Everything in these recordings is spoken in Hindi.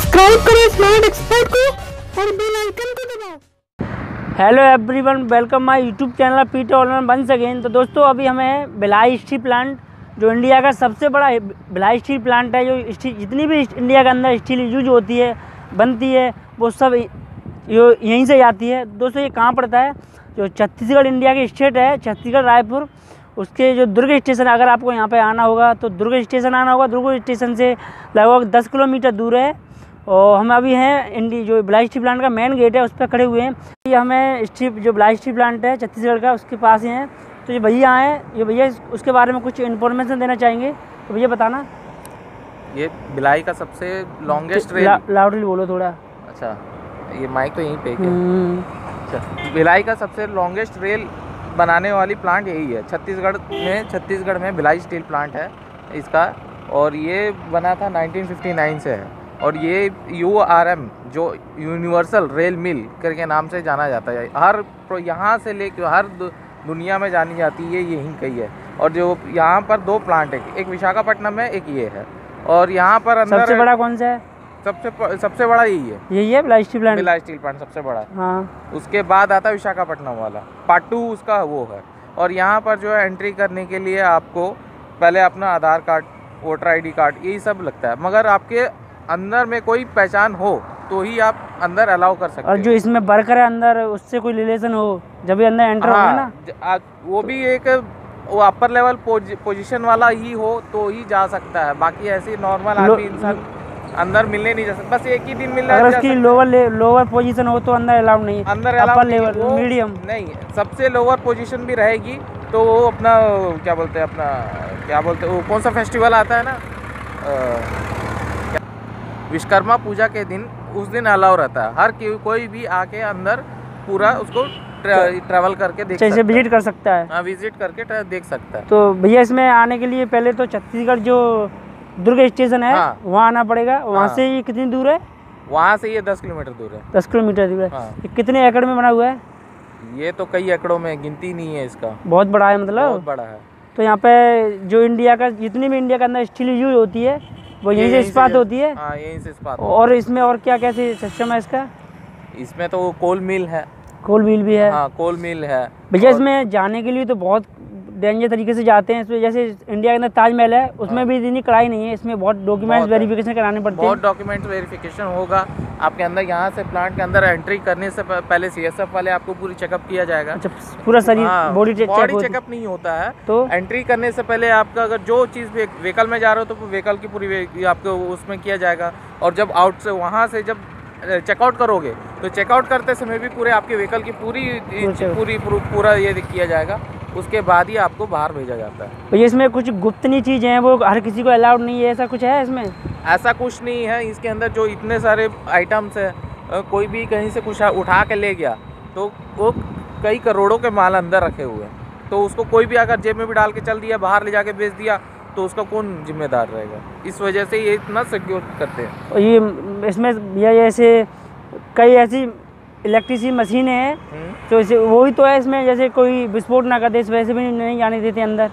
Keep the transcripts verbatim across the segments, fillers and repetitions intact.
सब्सक्राइब करें स्मार्ट एक्सपर्ट को और बेल आइकन को दबाओ। Hello everyone, welcome my YouTube channel Peter online once again. तो दोस्तों, अभी हमें भिलाई स्टील प्लांट, जो इंडिया का सबसे बड़ा भिलाई स्टील प्लांट है, जो स्टील जितनी भी इंडिया के अंदर स्टील यूज होती है, बनती है, वो सब यो यहीं से जाती है। दोस्तों, ये कहाँ पड़ता है? जो छत्तीसगढ़ इंडिया की स्टेट है, छत्तीसगढ़ रायपुर, उसके जो दुर्ग स्टेशन, अगर आपको यहाँ पे आना होगा तो दुर्ग स्टेशन आना होगा। दुर्ग स्टेशन से लगभग दस किलोमीटर दूर है। और हम अभी हैं इंडी जो भिलाई स्टील प्लांट का मेन गेट है, उस पर खड़े हुए हैं। ये हमें स्टील जो भिलाई स्टील प्लांट है छत्तीसगढ़ का, उसके पास ही हैं। तो ये भैया आए, ये भैया उसके बारे में कुछ इन्फॉर्मेशन देना चाहेंगे। तो भैया बताना। ये भिलाई का सबसे लॉन्गेस्ट रेल, लाउडली बोलो थोड़ा। अच्छा, ये माइक तो यहीं पे है। भिलाई का सबसे लॉन्गेस्ट रेल बनाने वाली प्लांट यही है छत्तीसगढ़ में। छत्तीसगढ़ में भिलाई स्टील प्लांट है इसका, और ये बना था नाइनटीन फिफ्टी नाइन से है। और ये यू आर एम जो यूनिवर्सल रेल मिल करके नाम से जाना जाता है। हर यहाँ से लेकर हर दुनिया में जानी जाती है, ये यहीं कही है। और जो यहाँ पर दो प्लांट है, एक विशाखापट्टनम में, एक ये है। और यहाँ पर अंदर सबसे बड़ा कौन सा है? सबसे सबसे बड़ा यही है, यही है Bhilai steel plant. Bhilai steel plant सबसे बड़ा है। हाँ। उसके बाद आता है विशाखापट्टनम वाला, पार्ट टू उसका वो है। और यहाँ पर जो है एंट्री करने के लिए आपको पहले अपना Aadhaar card, voter ID card, यही सब लगता है। मगर आपके अंदर में कोई पहचान हो तो ही आप अंदर अलाउ कर सकते हैं। और जो इसमें वर्कर है अंदर, उससे कोई रिलेशन हो जब भी अंदर एंटर होगा ना, वो भी एक वो अपर लेवल पोजीशन वाला ही हो तो ही जा सकता है। बाकी ऐसे नॉर्मल आदमी इंसान अंदर मिलने नहीं जा सकता। बस एक ही दिन मिलना है। अगर उसकी लोअर लोअर पोजीशन हो तो अंदर अलाउड नहीं है। अंदर अपर लेवल, मीडियम नहीं, सबसे लोअर पोजीशन भी रहेगी तो वो अपना क्या बोलते हैं, अपना क्या बोलते हैं, वो कौन सा फेस्टिवल आता है ना, विश्वकर्मा पूजा के दिन, उस दिन अलाउ रहता है। हर कोई भी आके अंदर पूरा उसको ट्रैवल करके देख सकता है, विजिट कर सकता है। हाँ, विजिट करके देख सकता है। तो भैया, इसमें आने के लिए पहले तो छत्तीसगढ़ जो दुर्ग स्टेशन है, हाँ, वहाँ आना पड़ेगा। वहाँ हाँ, से ये कितनी दूर है? वहाँ से ये दस किलोमीटर दूर है। दस किलोमीटर दूर है। हाँ। ये कितने एकड़ में बना हुआ है? ये तो कई एकड़ों में, गिनती नहीं है इसका। बहुत बड़ा है, मतलब बहुत बड़ा है। तो यहाँ पे जो इंडिया का, जितनी भी इंडिया के अंदर स्टील यूज होती है, वो यहीं से इस्पात होती है। हाँ, यहीं से इस्पात। और इसमें और क्या क्या सिस्टम है इसका? इसमें तो कोल मिल है। कोल मिल भी है? हाँ, कोल मिल है भैया। इसमें जाने के लिए तो बहुत डेंजर तरीके से जाते हैं। इसमें जैसे इंडिया के अंदर ताजमहल है, उसमें हाँ, भी इतनी कड़ाई नहीं है। इसमें बहुत डॉक्यूमेंट्स वेरिफिकेशन कराने पड़ते हैं। बहुत डॉक्यूमेंट्स वेरिफिकेशन होगा आपके अंदर। यहाँ से प्लांट के अंदर एंट्री करने से पहले सी एस एफ वाले आपको पूरी चेकअप किया जाएगा। अच्छा, पूरा शरीर, हाँ, बॉडी चेकअप नहीं होता है। तो एंट्री करने से पहले आपका अगर जो चीज़ व्हीकल में जा रहे हो तो व्हीकल की पूरी आपको उसमें किया जाएगा। और जब आउट से वहाँ से जब चेकआउट करोगे तो चेकआउट करते समय भी पूरे आपके व्हीकल की पूरी पूरी पूरा ये किया जाएगा। उसके बाद ही आपको बाहर भेजा जाता है। तो ये इसमें कुछ गुप्तनी चीज़ें हैं, वो हर किसी को अलाउड नहीं है, ऐसा कुछ है इसमें? ऐसा कुछ नहीं है। इसके अंदर जो इतने सारे आइटम्स है, कोई भी कहीं से कुछ उठा के ले गया तो वो कई करोड़ों के माल अंदर रखे हुए हैं। तो उसको कोई भी अगर जेब में भी डाल के चल दिया, बाहर ले जाके बेच दिया, तो उसका कौन जिम्मेदार रहेगा? इस वजह से ये इतना सिक्योर करते हैं। और ये इसमें भैया जैसे कई ऐसी इलेक्ट्रिसिटी मशीनें हैं तो इसे वही तो है इसमें, जैसे कोई विस्फोट ना कर दे, इस वैसे भी नहीं जाने देते अंदर।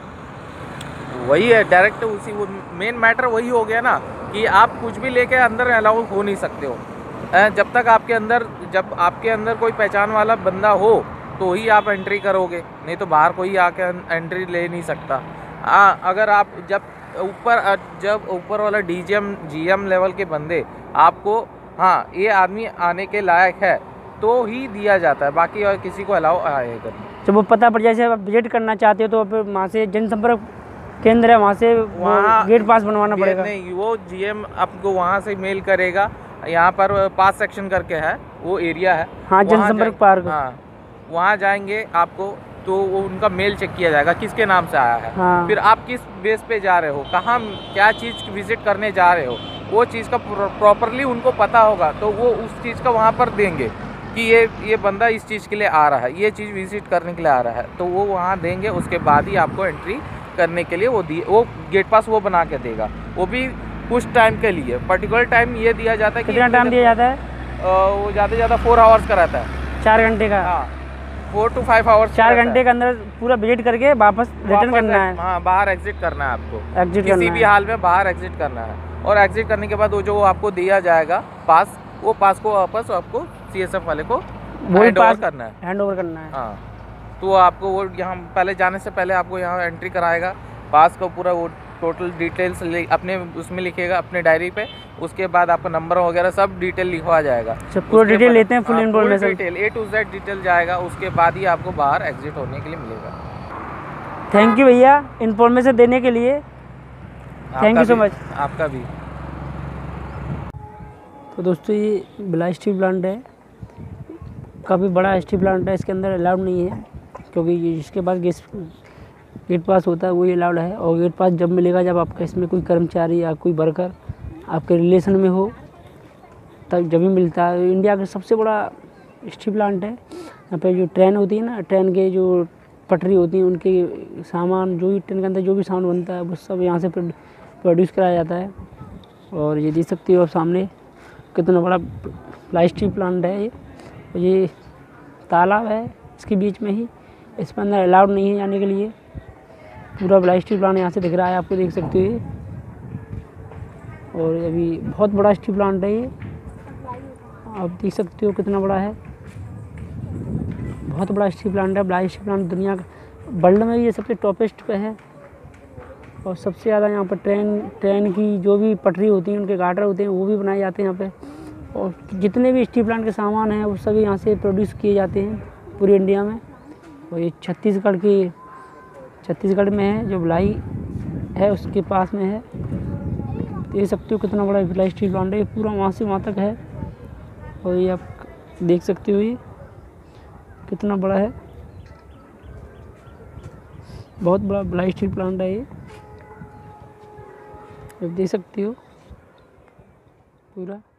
वही है डायरेक्ट, उसी वो मेन मैटर वही हो गया ना कि आप कुछ भी लेके अंदर अलाउ हो नहीं सकते हो। जब तक आपके अंदर जब आपके अंदर कोई पहचान वाला बंदा हो तो ही आप एंट्री करोगे, नहीं तो बाहर कोई आके एंट्री ले नहीं सकता। आ, अगर आप जब ऊपर जब ऊपर वाला D G M G M level के बंदे आपको, हाँ, ये आदमी आने के लायक है तो ही दिया जाता है, बाकी और किसी को अलाउ आएगा। जब वो पता पड़ जाए, जैसे आप विजिट करना चाहते हो तो फिर वहाँ से जनसंपर्क केंद्र है, वहाँ से वहाँ गेट पास बनवाना पड़ेगा? नहीं, वो जीएम आपको वहाँ से मेल करेगा। यहाँ पर पास सेक्शन करके है, वो एरिया है। हाँ, जनसंपर्क पार्क। हाँ, वहाँ जाएंगे आपको तो वो उनका मेल चेक किया जाएगा किसके नाम से आया है। हाँ। फिर आप किस बेस पे जा रहे हो, कहाँ क्या चीज़ विजिट करने जा रहे हो, वो चीज़ का प्रॉपरली उनको पता होगा तो वो उस चीज़ का वहाँ पर देंगे कि ये ये बंदा इस चीज़ के लिए आ रहा है, ये चीज़ विजिट करने के लिए आ रहा है, तो वो वहाँ देंगे। उसके बाद ही आपको एंट्री करने के लिए वो दिए वो गेट पास वो बना के देगा। वो भी कुछ टाइम के लिए, पर्टिकुलर टाइम ये दिया जाता है। कितना टाइम दिया जाता है? वो ज़्यादा से ज़्यादा फोर आवर्स का रहता है, चार घंटे का। हाँ, फोर टू फाइव आवर्स, चार घंटे के अंदर पूरा विजिट करके वापस रिटर्न करना है। हाँ, बाहर एग्जिट करना है आपको, एग्जिट किसी भी हाल में बाहर एग्जिट करना है। और एग्जिट करने के बाद वो जो आपको दिया जाएगा पास, वो पास को वापस आपको सीएसएफ वाले को हैंड ओवर करना है हैंड ओवर करना है। हाँ, तो आपको वो यहाँ पहले जाने से पहले आपको यहाँ एंट्री कराएगा, पास का पूरा वो टोटल डिटेल्स अपने उसमें लिखेगा अपने डायरी पे। उसके बाद आपका नंबर वगैरह सब डिटेल लिखवा जाएगा। पूरा डिटेल लेते हैं, full information detail A to Z detail जाएगा। उसके बाद ही आपको बाहर एग्जिट होने के लिए मिलेगा। थैंक यू भैया इन्फॉर्मेशन देने के लिए, थैंक यू सो मच। आपका भी। तो दोस्तों ये भिलाई स्टील प्लांट है, काफ़ी बड़ा स्टील प्लांट है। इसके अंदर अलाउड नहीं है क्योंकि जिसके पास गेस गेट पास होता है वही अलाउड है। और गेट पास जब मिलेगा जब आपका इसमें कोई कर्मचारी या कोई वर्कर आपके रिलेशन में हो, तब जब भी मिलता है। इंडिया का सबसे बड़ा स्टील प्लांट है। यहाँ पे जो ट्रेन होती है ना, ट्रेन के जो पटरी होती है उनके सामान, जो भी ट्रेन के अंदर जो भी सामान बनता है वो सब यहाँ से प्रोड्यूस कराया जाता है। और ये देख सकते हो आप सामने कितना बड़ा प्लास्टिक प्लांट है ये। ये तालाब है इसके बीच में ही, इसके अंदर अलाउड नहीं है जाने के लिए। पूरा प्लास्टिक प्लांट यहाँ से दिख रहा है, आपको देख सकते हो ये। और अभी बहुत बड़ा स्टील प्लांट है ये, आप देख सकते हो कितना बड़ा है। बहुत बड़ा स्टील प्लांट है। भिलाई स्टील प्लांट दुनिया का वर्ल्ड में ये सबसे टॉपेस्ट पे है। और सबसे ज़्यादा यहाँ पर ट्रेन ट्रेन की जो भी पटरी होती है, उनके गार्डर होते हैं, वो भी बनाए जाते हैं यहाँ पे। और जितने भी स्टील प्लांट के सामान हैं वो सभी यहाँ से प्रोड्यूस किए जाते हैं पूरी इंडिया में। और ये छत्तीसगढ़ की छत्तीसगढ़ में है, जो भिलाई है उसके पास में है। देख सकते हो कितना बड़ा भिलाई स्टील प्लांट है, ये पूरा वहाँ से वहाँ तक है। और ये आप देख सकते हो ये कितना बड़ा है, बहुत बड़ा भिलाई स्टील प्लांट है ये, आप देख सकते हो पूरा।